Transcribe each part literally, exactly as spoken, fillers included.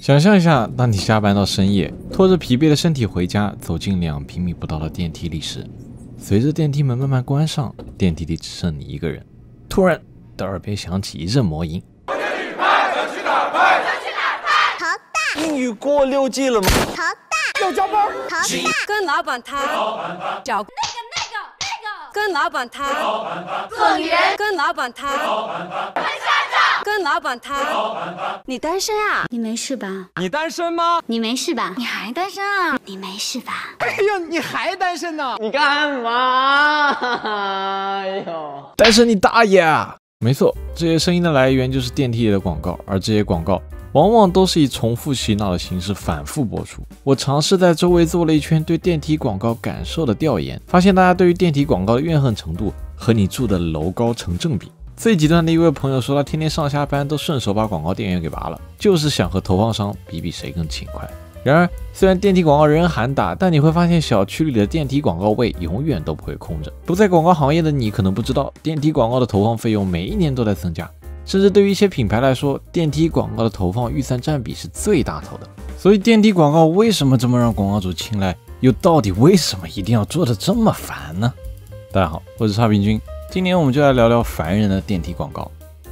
想象一下，当你下班到深夜，拖着疲惫的身体回家，走进两平米不到的电梯里时，随着电梯门慢慢关上，电梯里只剩你一个人。突然，的耳边响起一阵魔音。 想去哪儿拍？想去哪儿拍？想去哪儿拍？ 头大。 英语过六级了吗？ 头大。 要加班。 头大。 跟老板谈。找那个那个那个。 跟老板谈。 做女人。 跟老板谈。 跟家长。 跟老板谈。你单身啊？ 你没事吧？ 你单身吗？ 你没事吧？你还单身啊？你没事吧？ 哎呀，你还单身呢？你干嘛？哎呦， 单身你大爷啊！没错，这些声音的来源就是电梯里的广告，而这些广告往往都是以重复洗脑的形式反复播出。我尝试在周围做了一圈对电梯广告感受的调研，发现大家对于电梯广告的怨恨程度和你住的楼高成正比。最极端的一位朋友说，他天天上下班都顺手把广告电源给拔了，就是想和投放商比比谁更勤快。然而，虽然电梯广告人人喊打，但你会发现小区里的电梯广告位永远都不会空着。不在广告行业的你可能不知道，电梯广告的投放费用每一年都在增加，甚至对于一些品牌来说，电梯广告的投放预算占比是最大头的。所以电梯广告为什么这么让广告主青睐，又到底为什么一定要做得这么烦呢？大家好，我是差评君，今年我们就来聊聊烦人的电梯广告。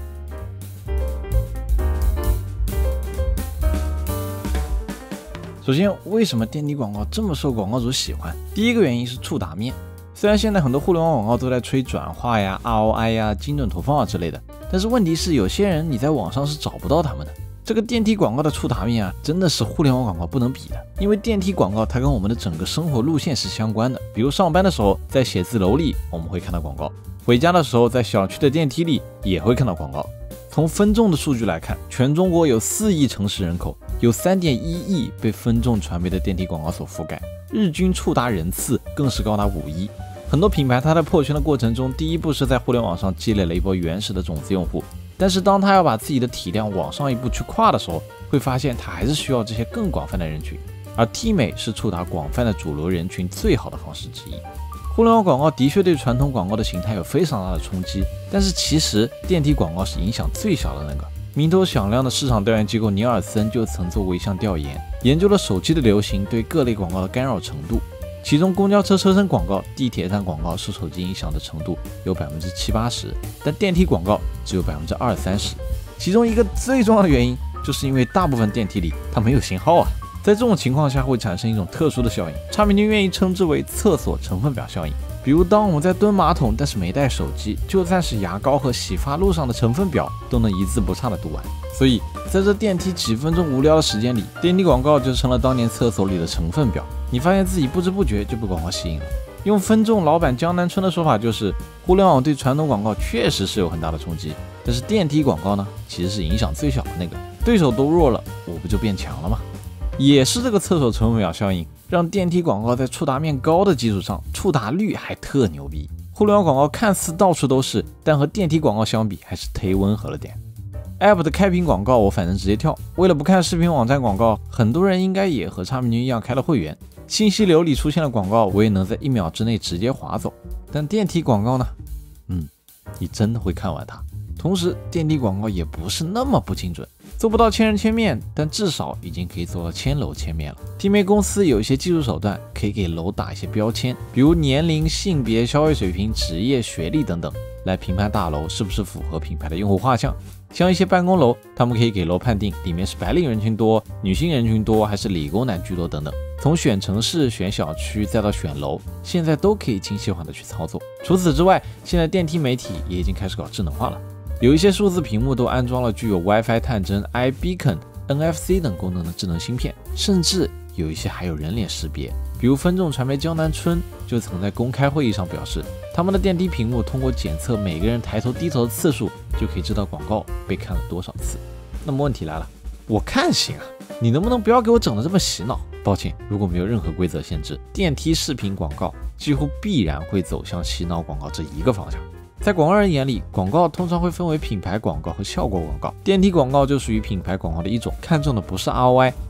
首先，为什么电梯广告这么受广告主喜欢？第一个原因是触达面。虽然现在很多互联网广告都在吹转化呀、R O I 呀、精准投放啊之类的，但是问题是有些人你在网上是找不到他们的。这个电梯广告的触达面啊，真的是互联网广告不能比的。因为电梯广告它跟我们的整个生活路线是相关的，比如上班的时候在写字楼里我们会看到广告，回家的时候在小区的电梯里也会看到广告。从分众的数据来看，全中国有四亿城市人口，有 三点一亿被分众传媒的电梯广告所覆盖，日均触达人次更是高达五亿。很多品牌它在破圈的过程中，第一步是在互联网上积累了一波原始的种子用户，但是当它要把自己的体量往上一步去跨的时候，会发现它还是需要这些更广泛的人群，而 T 美是触达广泛的主流人群最好的方式之一。互联网广告的确对传统广告的形态有非常大的冲击，但是其实电梯广告是影响最小的那个。名头响亮的市场调研机构尼尔森就曾做过一项调研，研究了手机的流行对各类广告的干扰程度，其中公交车车身广告、地铁站广告受手机影响的程度有百分之七八十，但电梯广告只有百分之二三十。其中一个最重要的原因，就是因为大部分电梯里它没有信号啊。在这种情况下会产生一种特殊的效应，差评君愿意称之为厕所成分表效应。比如当我们在蹲马桶但是没带手机，就算是牙膏和洗发露上的成分表都能一字不差的读完。所以在这电梯几分钟无聊的时间里，电梯广告就成了当年厕所里的成分表，你发现自己不知不觉就被广告吸引了。用分众老板江南春的说法就是，互联网对传统广告确实是有很大的冲击，但是电梯广告呢，其实是影响最小的那个，对手都弱了，我不就变强了吗？也是这个厕所成分表效应，让电梯广告在触达面高的基础上，触达率还特牛逼。互联网广告看似到处都是，但和电梯广告相比，还是忒温和了点。App 的开屏广告我反正直接跳，为了不看视频网站广告，很多人应该也和差评君一样开了会员。信息流里出现了广告，我也能在一秒之内直接划走。但电梯广告呢？嗯，你真的会看完它。同时，电梯广告也不是那么不精准。做不到千人千面，但至少已经可以做到千楼千面了。T 美公司有一些技术手段，可以给楼打一些标签，比如年龄、性别、消费水平、职业、学历等等，来评判大楼是不是符合品牌的用户画像。像一些办公楼，他们可以给楼判定里面是白领人群多、女性人群多，还是理工男居多等等。从选城市、选小区再到选楼，现在都可以精细化的去操作。除此之外，现在电梯媒体也已经开始搞智能化了。有一些数字屏幕都安装了具有 WiFi 探针、iBeacon、N F C 等功能的智能芯片，甚至有一些还有人脸识别。比如分众传媒江南春就曾在公开会议上表示，他们的电梯屏幕通过检测每个人抬头低头的次数，就可以知道广告被看了多少次。那么问题来了，我看行啊，你能不能不要给我整得这么洗脑？抱歉，如果没有任何规则限制，电梯视频广告几乎必然会走向洗脑广告这一个方向。在广告人眼里，广告通常会分为品牌广告和效果广告。电梯广告就属于品牌广告的一种，看重的不是 R O I，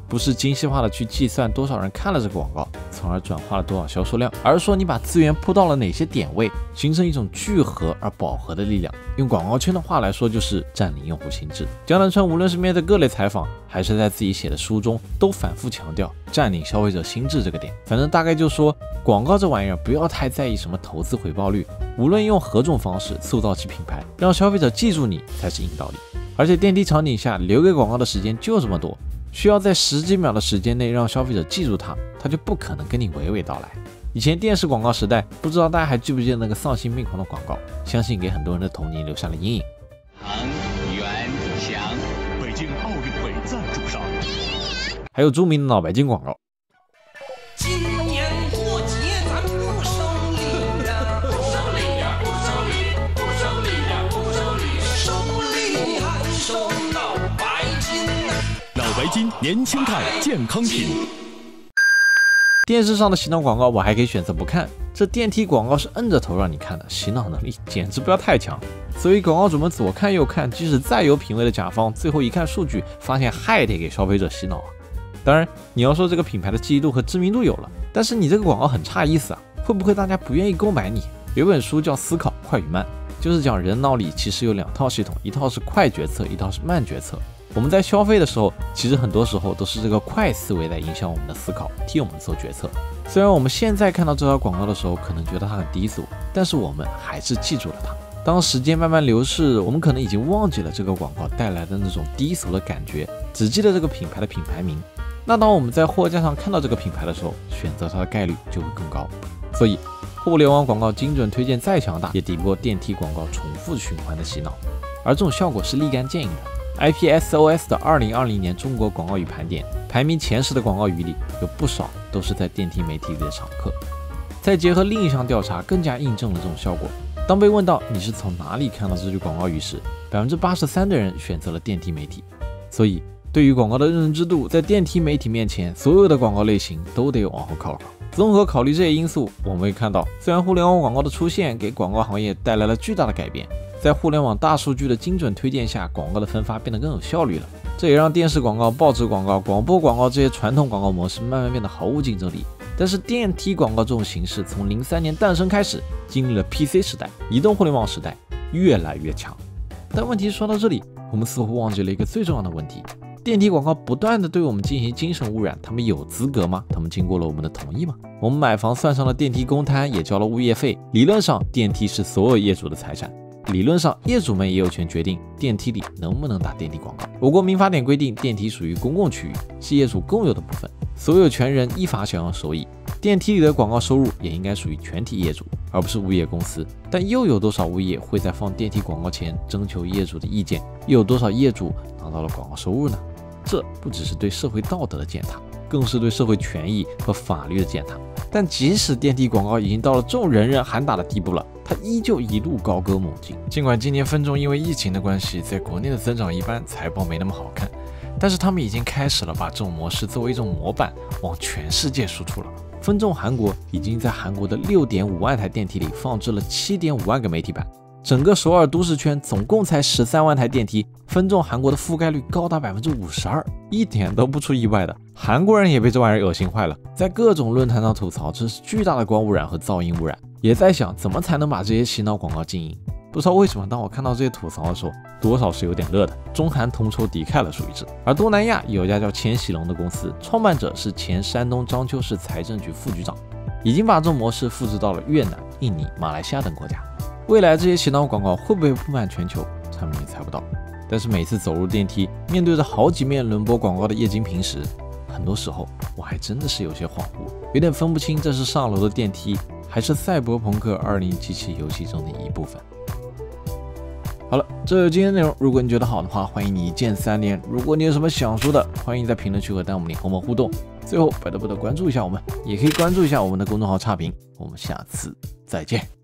不是精细化的去计算多少人看了这个广告，从而转化了多少销售量，而是说你把资源铺到了哪些点位，形成一种聚合而饱和的力量。用广告圈的话来说，就是占领用户心智。江南春无论是面对各类采访，还是在自己写的书中，都反复强调占领消费者心智这个点。反正大概就说，广告这玩意儿不要太在意什么投资回报率，无论用何种方式塑造其品牌，让消费者记住你才是硬道理。而且电梯场景下留给广告的时间就这么多，需要在十几秒的时间内让消费者记住它，它就不可能跟你娓娓道来。以前电视广告时代，不知道大家还记不记得那个丧心病狂的广告，相信给很多人的童年留下了阴影。 唐元祥，北京奥运会赞助商。 还有著名的脑白金广告。 今年过节咱不收礼呀，不收礼呀，不收礼，不收礼呀，不收礼，收礼还收脑白金呐。 脑白金年轻态健康品。 电视上的洗脑广告我还可以选择不看，这电梯广告是摁着头让你看的，洗脑能力简直不要太强。所以广告主们左看右看，即使再有品位的甲方，最后一看数据，发现还得给消费者洗脑啊。当然，你要说这个品牌的记忆度和知名度有了，但是你这个广告很差意思啊，会不会大家不愿意购买你？有本书叫《思考快与慢》，就是讲人脑里其实有两套系统，一套是快决策，一套是慢决策。我们在消费的时候，其实很多时候都是这个快思维在影响我们的思考，替我们做决策。虽然我们现在看到这条广告的时候，可能觉得它很低俗，但是我们还是记住了它。当时间慢慢流逝，我们可能已经忘记了这个广告带来的那种低俗的感觉，只记得这个品牌的品牌名。那当我们在货架上看到这个品牌的时候，选择它的概率就会更高。所以，互联网广告精准推荐再强大，也抵不过电梯广告重复循环的洗脑，而这种效果是立竿见影的。I P S O S 的二零二零年中国广告语盘点，排名前十的广告语里，有不少都是在电梯媒体里的常客。再结合另一项调查，更加印证了这种效果。当被问到你是从哪里看到这句广告语时，百分之八十三的人选择了电梯媒体。所以，对于广告的认知度，在电梯媒体面前，所有的广告类型都得往后靠靠。综合考虑这些因素，我们会看到，虽然互联网广告的出现给广告行业带来了巨大的改变，在互联网大数据的精准推荐下，广告的分发变得更有效率了。这也让电视广告、报纸广告、广播广告这些传统广告模式慢慢变得毫无竞争力。但是电梯广告这种形式从零三年诞生开始，经历了 P C 时代、移动互联网时代，越来越强。但问题说到这里，我们似乎忘记了一个最重要的问题：电梯广告不断的对我们进行精神污染，他们有资格吗？他们经过了我们的同意吗？我们买房算上了电梯公摊，也交了物业费。理论上，电梯是所有业主的财产。理论上，业主们也有权决定电梯里能不能打电梯广告。我国民法典规定，电梯属于公共区域，是业主共有的部分，所有权人依法享有收益。电梯里的广告收入也应该属于全体业主，而不是物业公司。但又有多少物业会在放电梯广告前征求业主的意见？又有多少业主拿到了广告收入呢？这不只是对社会道德的践踏，更是对社会权益和法律的践踏。但即使电梯广告已经到了众人人喊打的地步了，它依旧一路高歌猛进。尽管今年分众因为疫情的关系，在国内的增长一般，财报没那么好看，但是他们已经开始了把这种模式作为一种模板往全世界输出了。分众韩国已经在韩国的 六点五万台电梯里放置了 七点五万个媒体板，整个首尔都市圈总共才十三万台电梯，分众韩国的覆盖率高达 百分之五十二， 一点都不出意外的，韩国人也被这玩意儿恶心坏了，在各种论坛上吐槽这是巨大的光污染和噪音污染，也在想怎么才能把这些洗脑广告禁音。不知道为什么，当我看到这些吐槽的时候，多少是有点乐的。中韩同仇敌忾了，属于这。而东南亚有一家叫千禧龙的公司，创办者是前山东章丘市财政局副局长，已经把这种模式复制到了越南、印尼、马来西亚等国家。未来这些洗脑广告会不会布满全球，他们也猜不到。但是每次走入电梯，面对着好几面轮播广告的液晶屏时，很多时候我还真的是有些恍惚，有点分不清这是上楼的电梯，还是赛博朋克二零七七游戏中的一部分。好了，这就是今天的内容。如果你觉得好的话，欢迎你一键三连。如果你有什么想说的，欢迎在评论区和弹幕里和我们互动。最后，拜托拜托关注一下我们，也可以关注一下我们的公众号差评。我们下次再见。